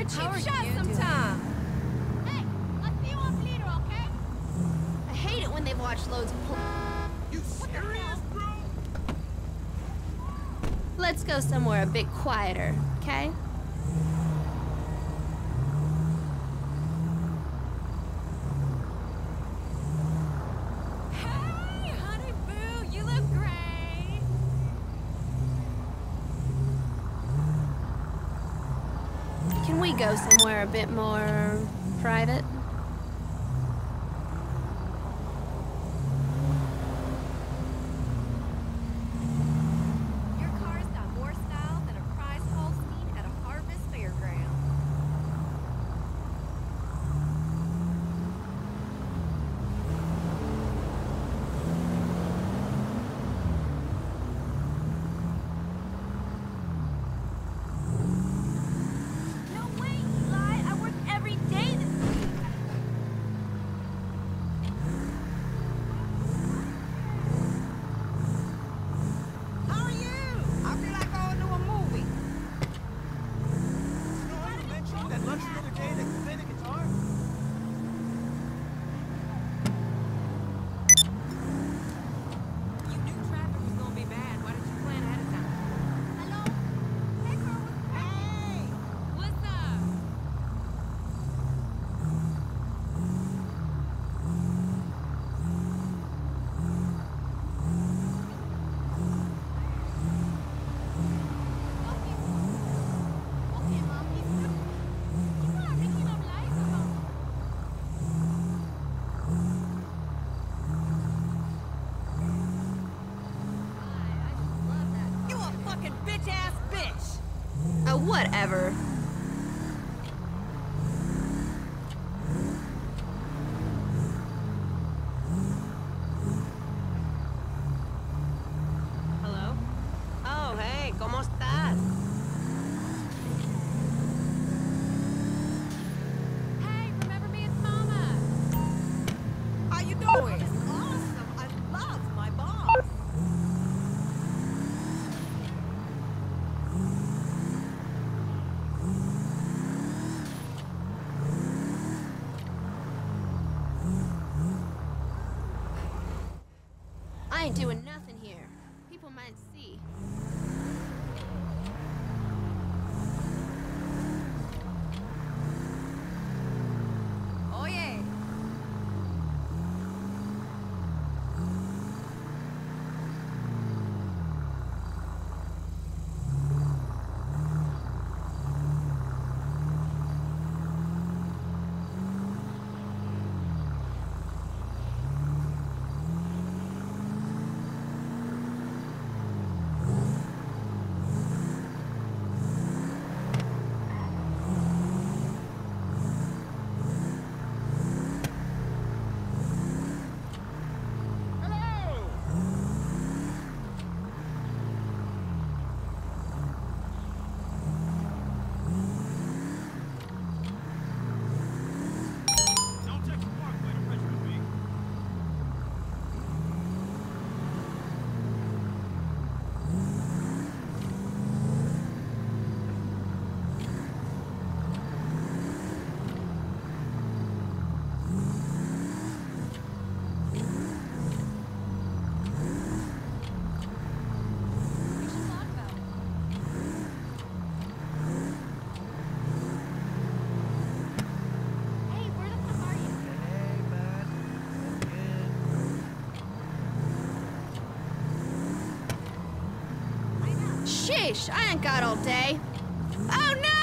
a cheap shot sometime. Hey, let's see you on Bleeder, okay? I hate it when they watch loads of You serious, bro? Let's go somewhere a bit quieter, okay? Hey, honey boo, you look great. Can we go somewhere a bit more private? Your car's got more style than a prize Holstein at a harvest fairground. No way, Eli. I work every day this week. How are you? I feel like going to a movie. You know how you mentioned that lunch the other day that you played the guitar? You knew traffic was gonna be bad. Why didn't you plan ahead of time? Hello? Hey, girl. Hey! What's up? Okay, Mom. You are making up lies about me. I just love that. You a fucking bitch-ass bitch! Whatever. Hello? Oh, hey, ¿cómo estás? Hey, remember me? It's Mama. How you doing? Awesome. I love my boss. I ain't doing nothing here. People might see. Oye. Don't take the parkway to Richmond, B. We should talk about it. Hey, where the fuck are you? Hey, man. I know. Sheesh, I ain't got all day. Oh no!